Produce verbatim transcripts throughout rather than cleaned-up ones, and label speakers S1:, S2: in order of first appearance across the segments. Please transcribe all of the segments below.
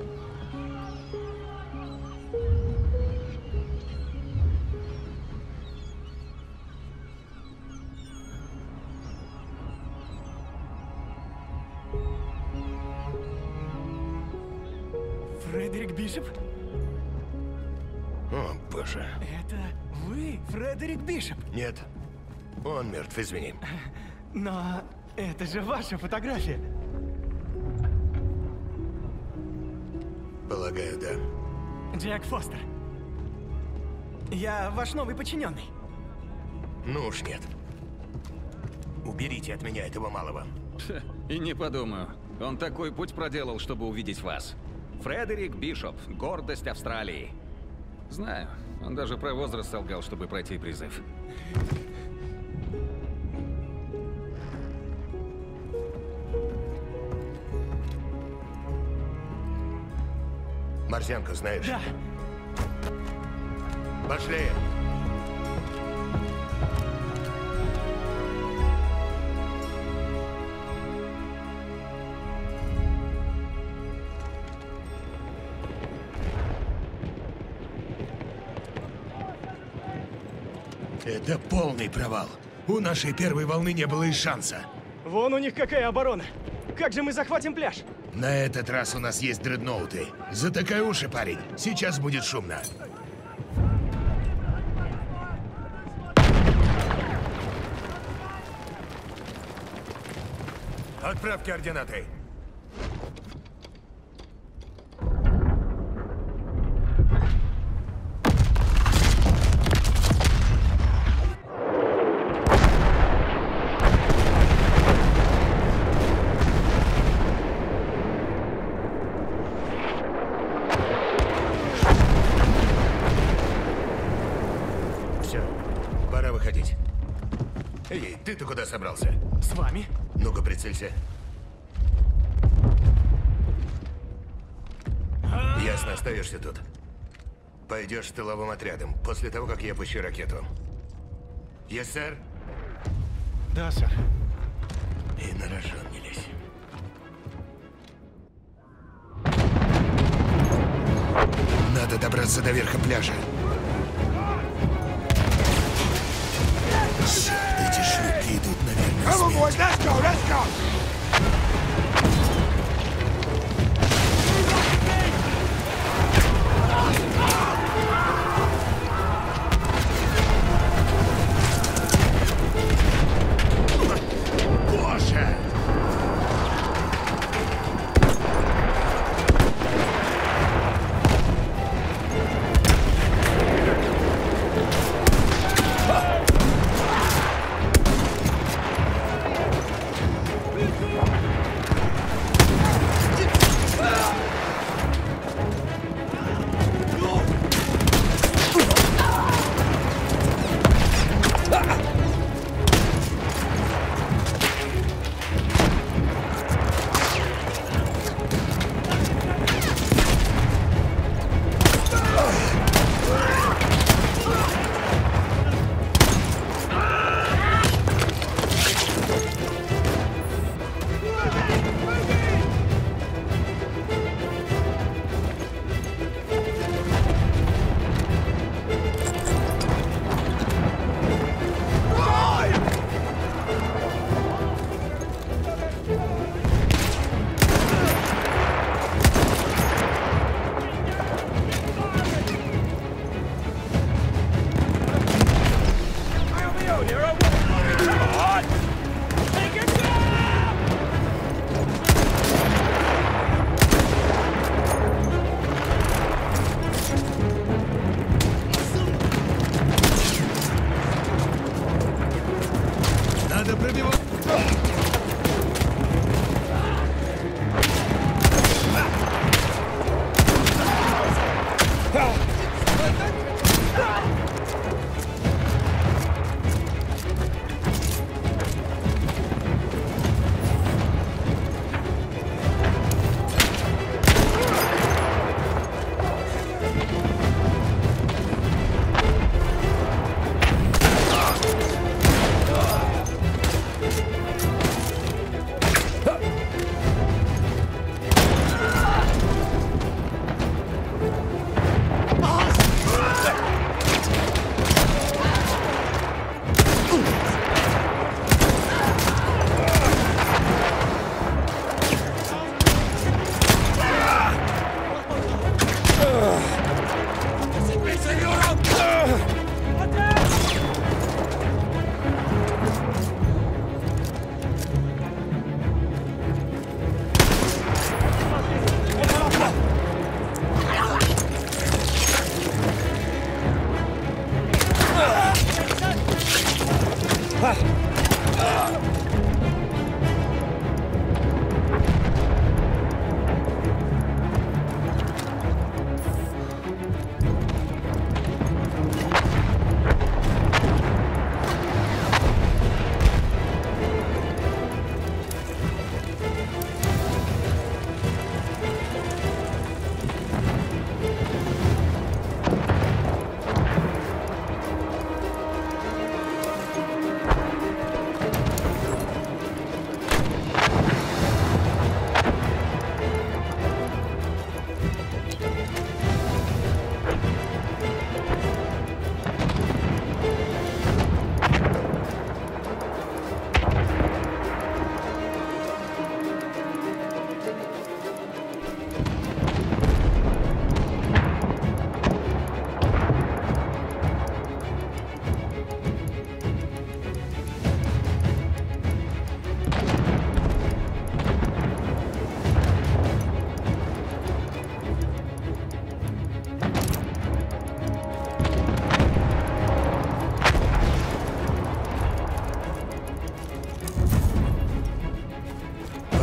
S1: Фредерик Бишоп?
S2: О, боже.
S1: Это вы, Фредерик Бишоп?
S2: Нет. Он мертв, извини.
S1: Но это же ваша фотография.
S2: Полагаю, да.
S1: Джек Фостер. Я ваш новый подчиненный.
S2: Ну уж нет. Уберите от меня этого малого.
S3: И не подумаю. Он такой путь проделал, чтобы увидеть вас. Фредерик Бишоп. Гордость Австралии. Знаю. Он даже про возраст солгал, чтобы пройти призыв.
S2: Марсианку знаешь?
S1: Да.
S2: Пошли! Это полный провал. У нашей первой волны не было и шанса.
S1: Вон у них какая оборона. Как же мы захватим пляж?
S2: На этот раз у нас есть дредноуты. Затыкай уши, парень. Сейчас будет шумно. Отправь координаты. Все, пора выходить. Эй, ты-то куда собрался?
S1: С вами?
S2: Ну-ка, прицелься. Ясно, остаешься тут. Пойдешь с тыловым отрядом, после того, как я пущу ракету. Есть, сэр?
S1: Да, сэр.
S2: И на рожон не лезь. Надо добраться до верха пляжа. Черт, эти шлюпки идут на верную смерть. Боже!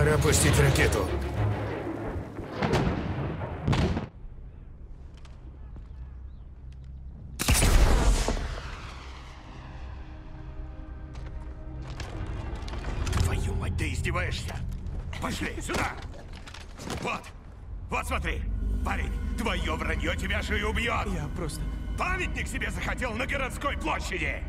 S2: Пора пустить ракету. Твою мать, ты издеваешься? Пошли, сюда! Вот! Вот смотри! Парень, твое вранье тебя же и убьет!
S1: Я просто...
S2: Памятник себе захотел на городской площади!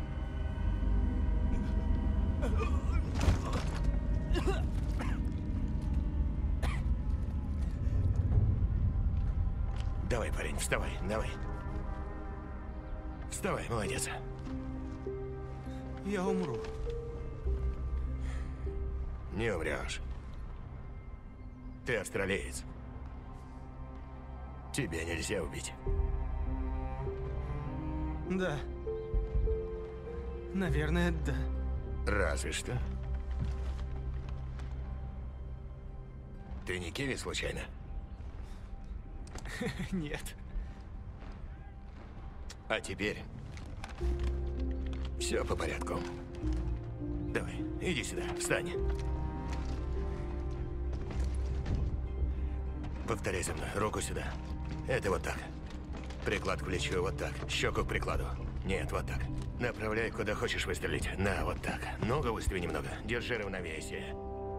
S2: Давай, парень, вставай, давай. Вставай, молодец.
S1: Я умру.
S2: Не умрешь. Ты австралиец. Тебя нельзя убить.
S1: Да. Наверное, да.
S2: Разве что. Ты не Киви, случайно?
S1: Нет.
S2: А теперь... Все по порядку. Давай, иди сюда, встань. Повторяй за мной, руку сюда. Это вот так. Приклад к плечу, вот так. Щеку к прикладу. Нет, вот так. Направляй, куда хочешь выстрелить. На, вот так. Ногу выстави немного. Держи равновесие.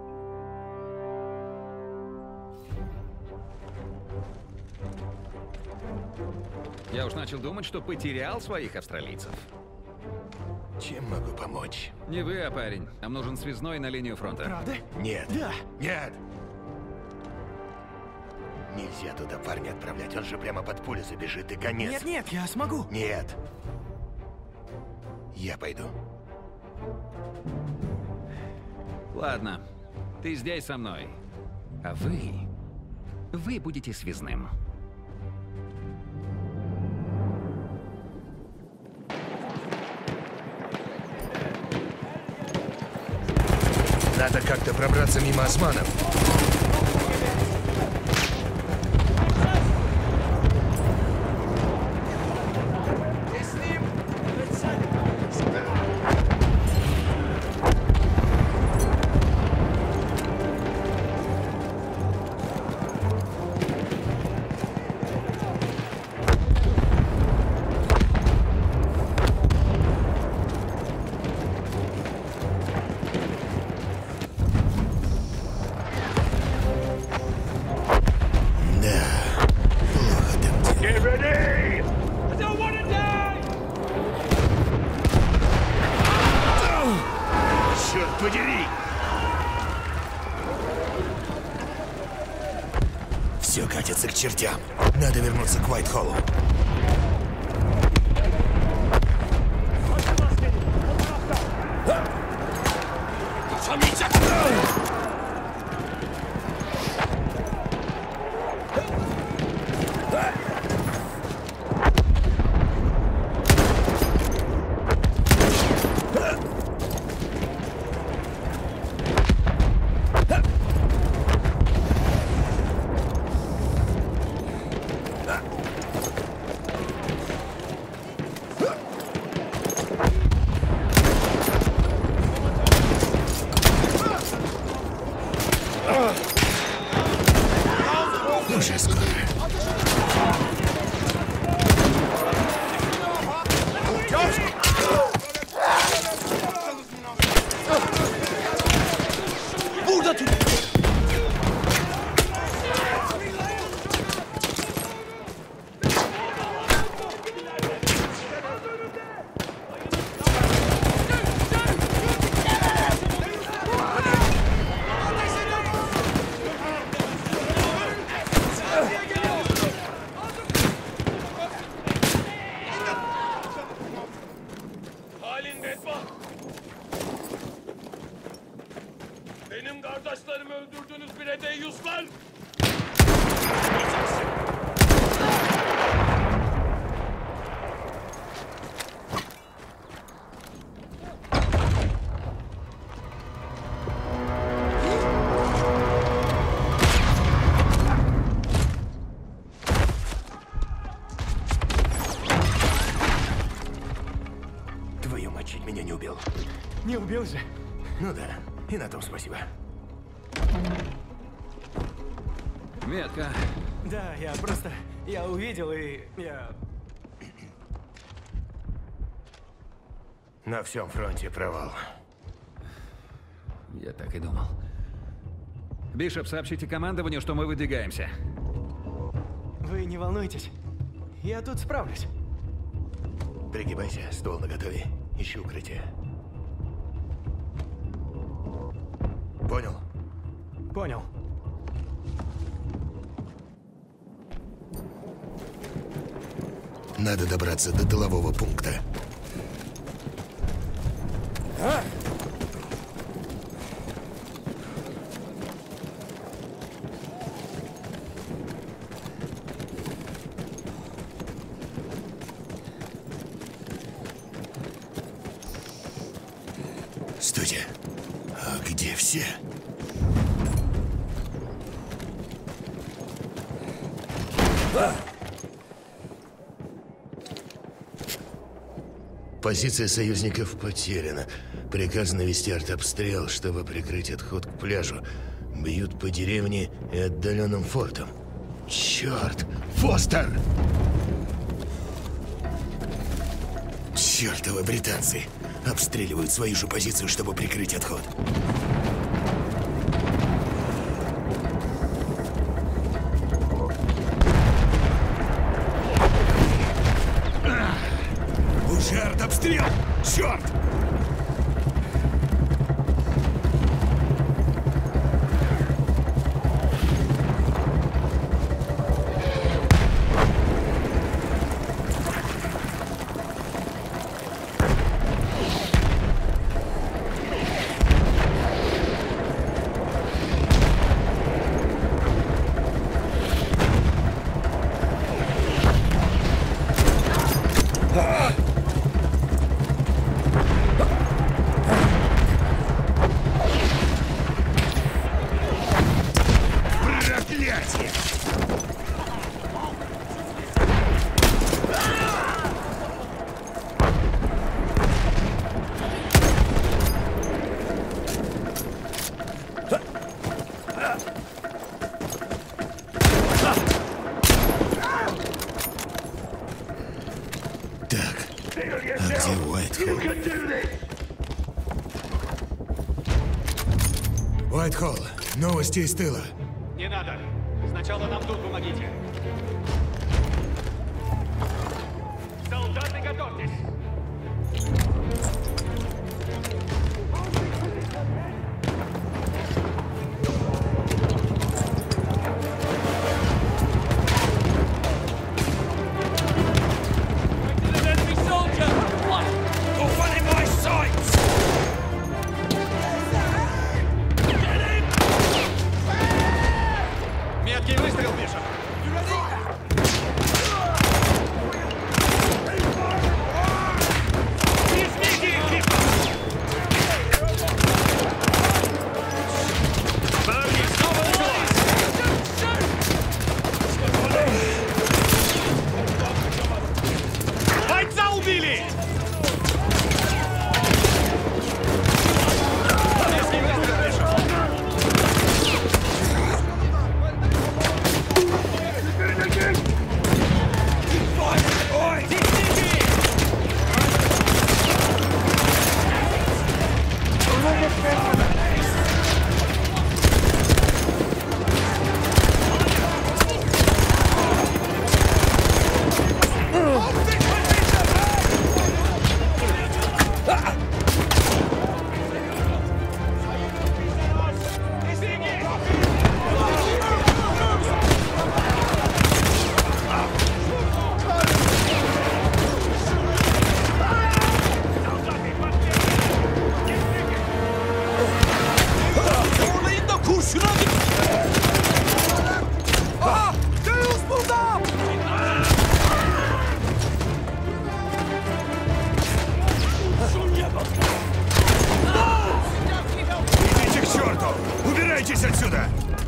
S3: Я уж начал думать, что потерял своих австралийцев.
S2: Чем могу помочь?
S3: Не вы, а парень. Нам нужен связной на линию фронта.
S1: Правда?
S2: Нет.
S1: Да.
S2: Нет. Нельзя туда парня отправлять. Он же прямо под пулю забежит и конец.
S1: Нет, нет, я смогу.
S2: Нет. Я пойду.
S3: Ладно, ты здесь со мной. А вы... Вы будете связным.
S2: Надо как-то пробраться мимо османов. Подери! Все катится к чертям. Надо вернуться к Уайт-Холлу. Уже скоро.
S4: Benim kardeşlerimi öldürdünüz bile deyyuslar!
S2: Твою мать, чуть меня не убил.
S1: Не убил же.
S2: Ну да, и на том спасибо.
S3: Метка.
S1: Да, я просто... Я увидел и... Я...
S2: На всем фронте провал.
S3: Я так и думал. Бишоп, сообщите командованию, что мы выдвигаемся.
S1: Вы не волнуйтесь. Я тут справлюсь.
S2: Пригибайся, ствол наготове. Ищи укрытие. Понял?
S1: Понял.
S2: Надо добраться до тылового пункта.
S1: А?
S2: Стойте. А где все?
S1: А!
S2: Позиция союзников потеряна. Приказано вести артобстрел, чтобы прикрыть отход к пляжу. Бьют по деревне и отдаленным фортам. Черт! Фостер! Чертовы британцы! Обстреливают свою же позицию, чтобы прикрыть отход. Уже артобстрел! Черт! Уайтхолл, новости из тыла.
S5: Не надо. Сначала нам тут помогите. Солдаты, готовьтесь.
S3: Меткий выстрел, Бишоп!
S5: Бойца убили!
S2: Идите к черту! Убирайтесь отсюда!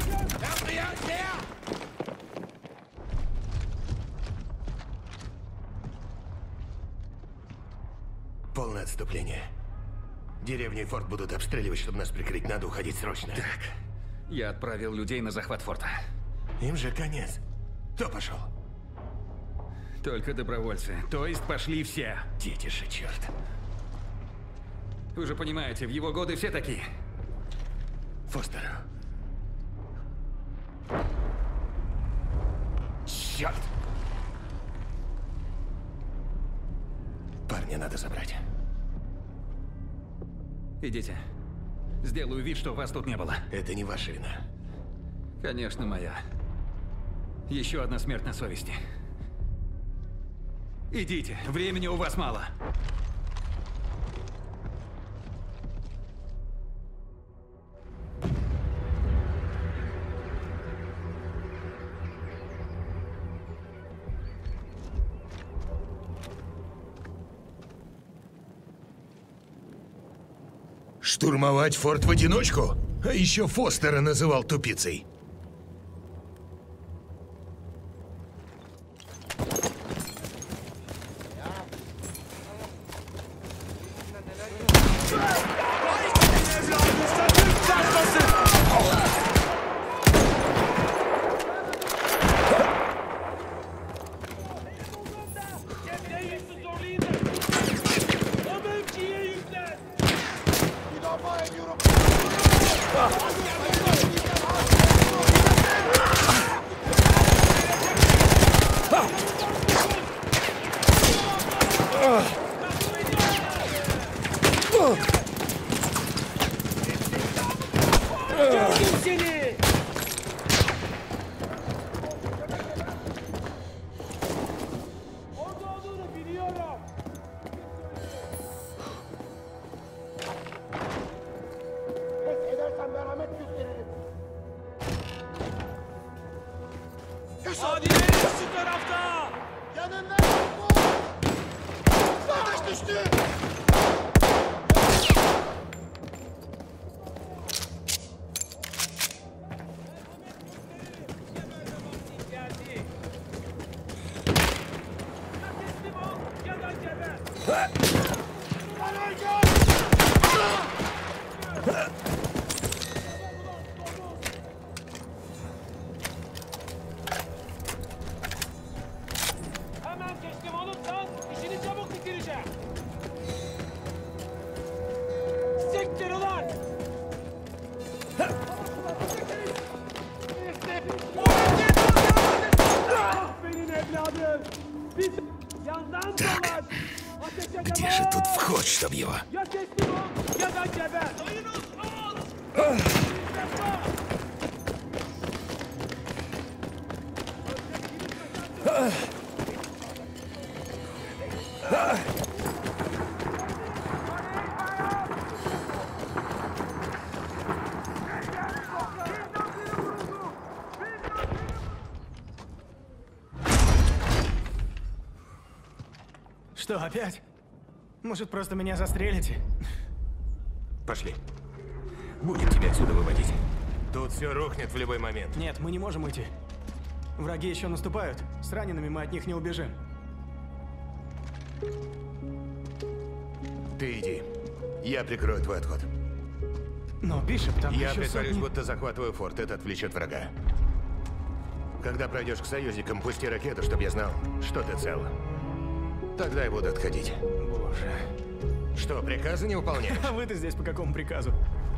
S2: Полное отступление. Деревни и форт будут обстреливать, чтобы нас прикрыть. Надо уходить срочно.
S3: Так, я отправил людей на захват форта.
S2: Им же конец. Кто пошел?
S3: Только добровольцы. То есть пошли все.
S2: Детище, черт.
S3: Вы же понимаете, в его годы все такие.
S2: Фостер. Черт! Парня надо забрать.
S3: Идите. Сделаю вид, что вас тут не было.
S2: Это не ваша вина.
S3: Конечно, моя. Еще одна смерть на совести. Идите, времени у вас мало.
S2: Штурмовать форт в одиночку? А еще Фостера называл тупицей. Так, где же тут вход, чтоб его?
S1: Что, опять? Может, просто меня застрелите?
S2: Пошли. Будем тебя отсюда выводить. Тут все рухнет в любой момент.
S1: Нет, мы не можем уйти. Враги еще наступают. С ранеными мы от них не убежим.
S2: Ты иди. Я прикрою твой отход.
S1: Но, Бишоп, там
S2: Я
S1: еще
S2: притворюсь,
S1: сотни...
S2: будто захватываю форт. Это отвлечет врага. Когда пройдешь к союзникам, пусти ракету, чтобы я знал, что ты цел. Тогда я буду отходить.
S1: Боже.
S2: Что, приказы не выполняешь?
S1: А вы-то здесь по какому приказу?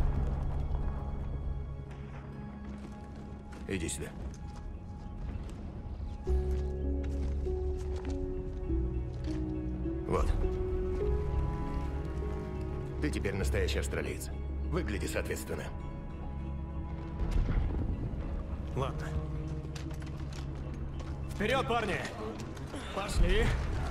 S2: Иди сюда. Вот. Ты теперь настоящий австралиец. Выгляди соответственно.
S1: Ладно. Вперед, парни! Пошли!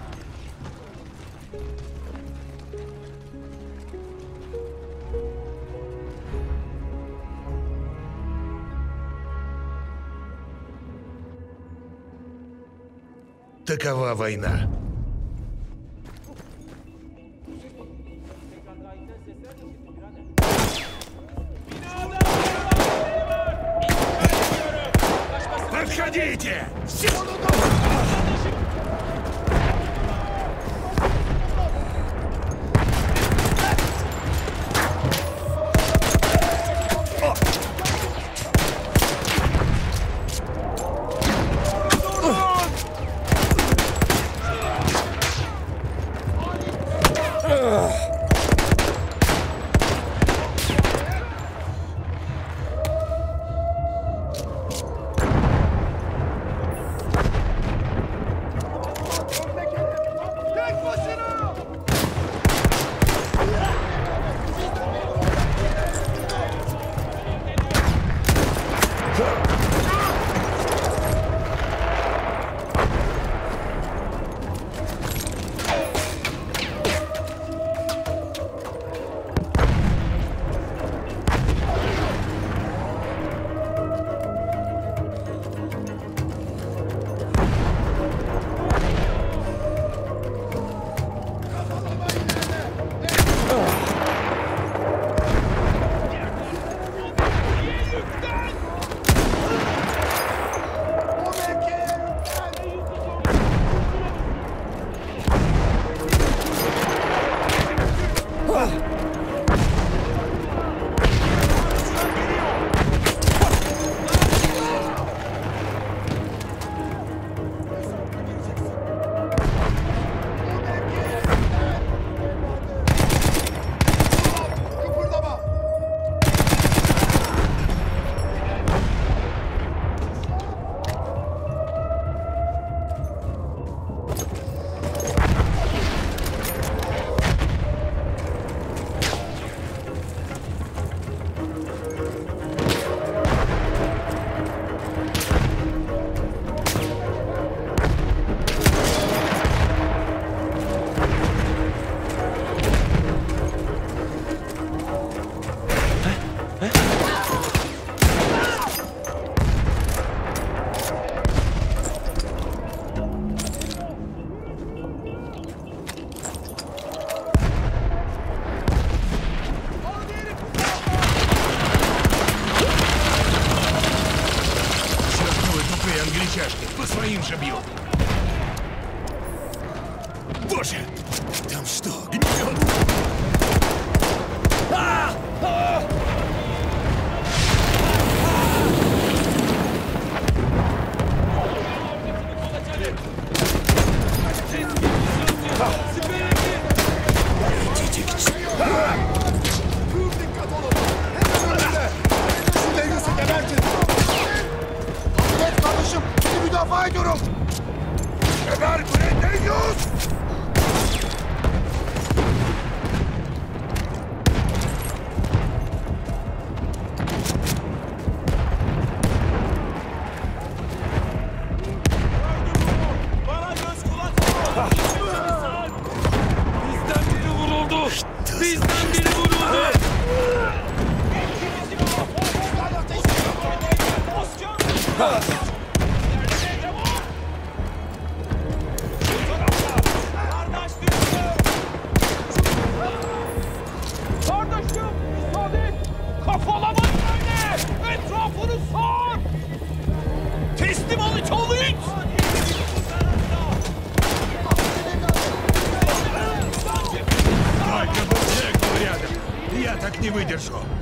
S2: Такова война. Подходите!
S6: По своим же бьют. Боже! Там что, гнет? А! А! Идите к черту!
S7: Müdafaa ediyorum! Ömer Kulesi'ne gidiyoruz!
S4: Bana göz kulak ol! Bizden biri vuruldu! Bizden biri vuruldu! Kardeşim, müsaade! Kafalama öyle! Etrafını sar! Teslim ol it oğlu it!
S6: Только бы Джек был рядом. Я так не выдержу.